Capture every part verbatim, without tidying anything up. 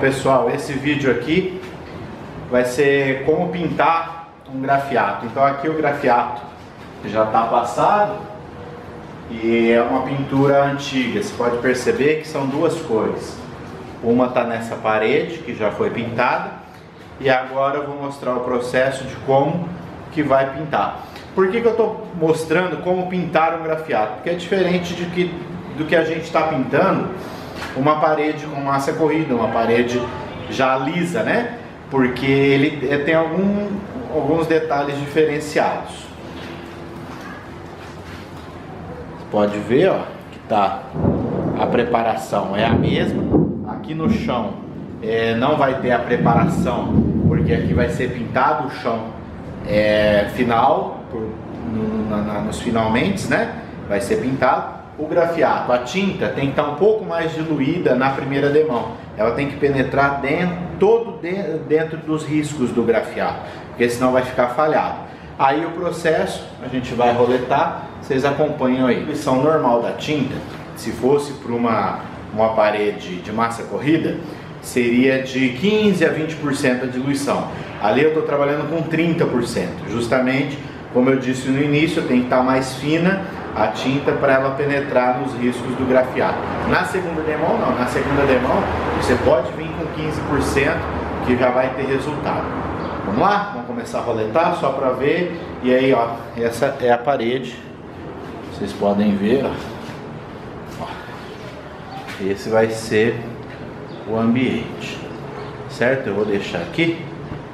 pessoal, esse vídeo aqui vai ser como pintar um grafiato. Então aqui o grafiato já está passado e é uma pintura antiga. Você pode perceber que são duas cores. Uma está nessa parede que já foi pintada e agora eu vou mostrar o processo de como que vai pintar. Por que que eu estou mostrando como pintar um grafiato? Porque é diferente de que, do que a gente está pintando uma parede com massa corrida, uma parede já lisa, né? Porque ele tem algum, alguns detalhes diferenciados. Você pode ver, ó, que tá a preparação é a mesma. Aqui no chão é, não vai ter a preparação, porque aqui vai ser pintado o chão é, final, por, no, na, na, nos finalmente, né? Vai ser pintado. O grafiato, a tinta tem que estar um pouco mais diluída na primeira demão. Ela tem que penetrar dentro, todo dentro, dentro dos riscos do grafiato, porque senão vai ficar falhado. Aí o processo, a gente vai roletar, vocês acompanham aí. A diluição normal da tinta, se fosse para uma, uma parede de massa corrida, seria de quinze a vinte por cento a diluição. Ali eu estou trabalhando com trinta por cento, justamente como eu disse no início, tem que estar mais fina a tinta para ela penetrar nos riscos do grafiato. Na segunda demão não, na segunda demão você pode vir com quinze por cento que já vai ter resultado. Vamos lá? Vamos começar a roletar só para ver. E aí, ó, essa é a parede. Vocês podem ver, ó. Esse vai ser o ambiente, certo? Eu vou deixar aqui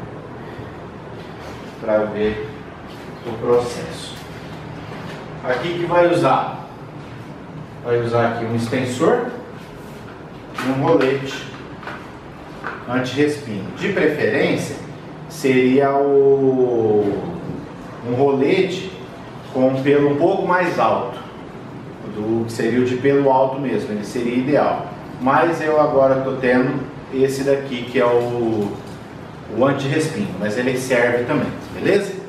para ver o processo. Aqui que vai usar, vai usar aqui um extensor e um rolete anti-respingo. De preferência seria o, um rolete com um pelo um pouco mais alto, do que seria o de pelo alto mesmo, ele seria ideal. Mas eu agora estou tendo esse daqui que é o, o anti-respingo, mas ele serve também, beleza?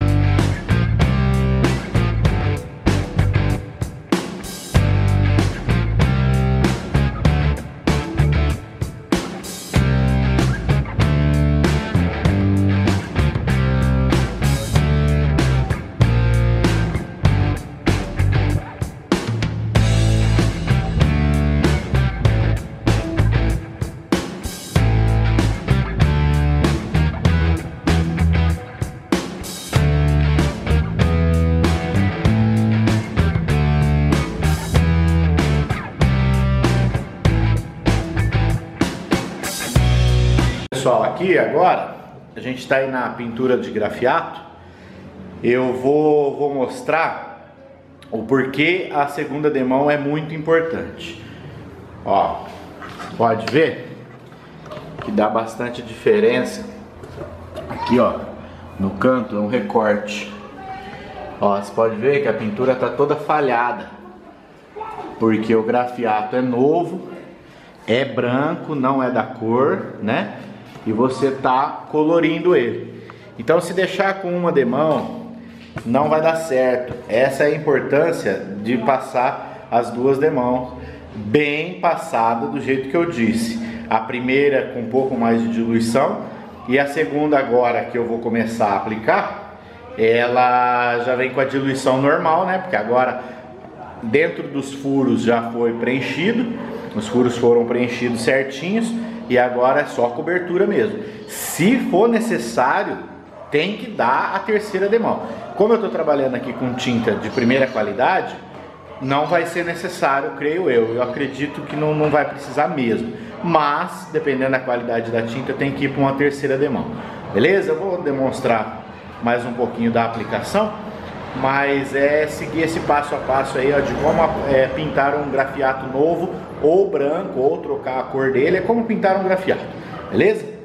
Pessoal, aqui agora a gente está aí na pintura de grafiato. Eu vou, vou mostrar o porquê a segunda demão é muito importante. Ó, pode ver que dá bastante diferença. Aqui, ó, no canto é um recorte. Ó, você pode ver que a pintura tá toda falhada, porque o grafiato é novo, é branco, não é da cor, né? E você tá colorindo ele. Então, se deixar com uma demão, não vai dar certo. Essa é a importância de passar as duas demãos bem passada, do jeito que eu disse. A primeira com um pouco mais de diluição e a segunda agora que eu vou começar a aplicar, ela já vem com a diluição normal, né? Porque agora dentro dos furos já foi preenchido, os furos foram preenchidos certinhos. E agora é só cobertura mesmo. Se for necessário, tem que dar a terceira demão. Como eu estou trabalhando aqui com tinta de primeira qualidade, não vai ser necessário, creio eu. Eu acredito que não, não vai precisar mesmo. Mas, dependendo da qualidade da tinta, tem que ir para uma terceira demão. Beleza? Eu vou demonstrar mais um pouquinho da aplicação. Mas é seguir esse passo a passo aí, ó, de como é, pintar um grafiato novo, ou branco, ou trocar a cor dele, é como pintar um grafiato, beleza?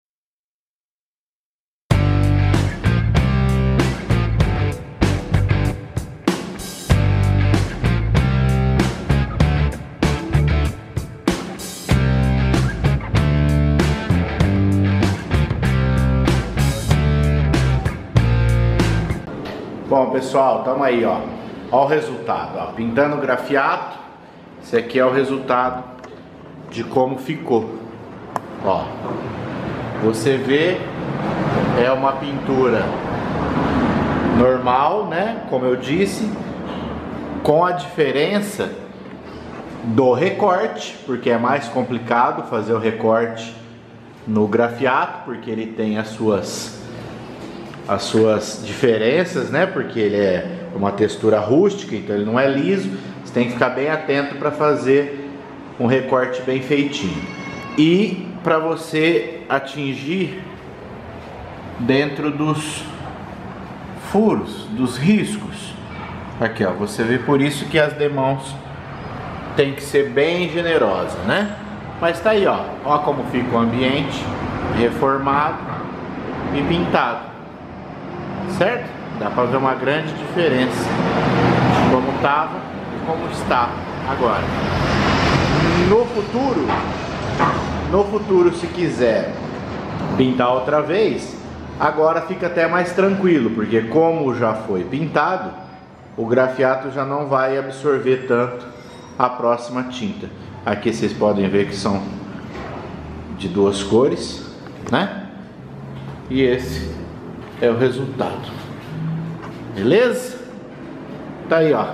Bom, pessoal, estamos aí, ó. Olha o resultado, ó. Pintando o grafiato. Esse aqui é o resultado de como ficou. Ó, você vê, é uma pintura normal, né? Como eu disse, com a diferença do recorte, porque é mais complicado fazer o recorte no grafiato, porque ele tem as suas as suas diferenças, né? Porque ele é uma textura rústica, então ele não é liso. Você tem que ficar bem atento para fazer um recorte bem feitinho. E para você atingir dentro dos furos, dos riscos. Aqui, ó, você vê, por isso que as demãos tem que ser bem generosa, né? Mas tá aí, ó, ó como fica o ambiente reformado e pintado, certo? Dá para ver uma grande diferença de como tava e como está agora. No futuro, no futuro, se quiser pintar outra vez, agora fica até mais tranquilo, porque como já foi pintado, o grafiato já não vai absorver tanto a próxima tinta. Aqui vocês podem ver que são de duas cores, né? E esse é o resultado. Beleza? Tá aí, ó.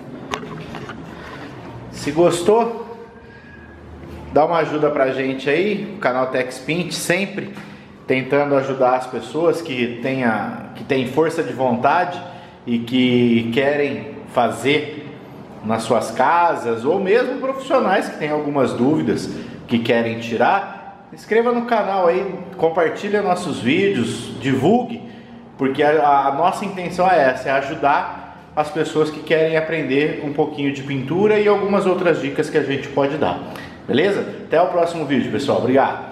Se gostou, dá uma ajuda pra gente aí, o canal TechSpint sempre tentando ajudar as pessoas que tenha, que têm força de vontade e que querem fazer nas suas casas, ou mesmo profissionais que têm algumas dúvidas que querem tirar. Inscreva no canal aí, compartilhe nossos vídeos, divulgue, porque a, a nossa intenção é essa, é ajudar as pessoas que querem aprender um pouquinho de pintura e algumas outras dicas que a gente pode dar. Beleza? Até o próximo vídeo, pessoal. Obrigado!